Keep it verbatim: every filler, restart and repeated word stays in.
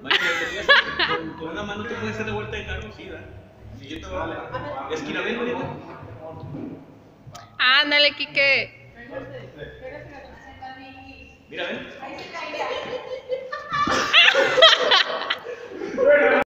Con, con una mano te puedes hacer de vuelta de carro, sí, ¿verdad? Si yo te voy a... Es que la ven, ¿no? Ándale, Quique. Mira, ven.